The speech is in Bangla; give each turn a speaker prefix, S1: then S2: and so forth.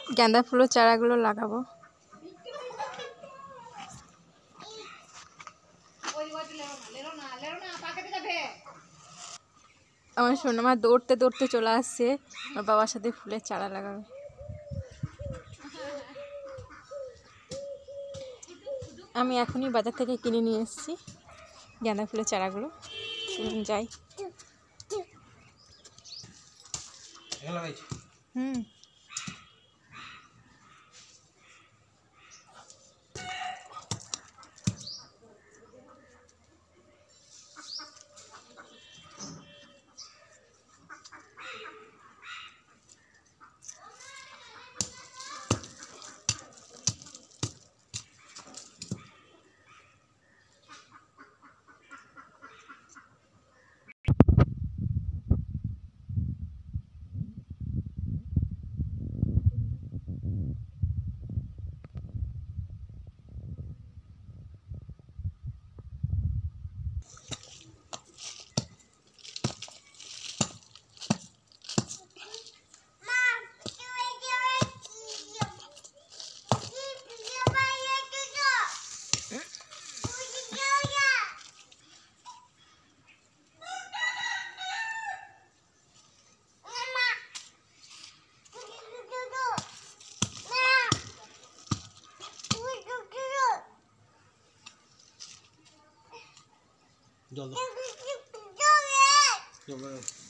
S1: গাঁদা ফুলের চারাগুলো লাগাবো। আমার সোনামা দৌড়তে দৌড়তে চলে আসছে ওর বাবার সাথে ফুলের চারা লাগাবে। আমি এখনই বাজার থেকে কিনে নিয়ে এসেছি গাঁদা ফুলের চারাগুলো। যাই। হুম
S2: জল দাও।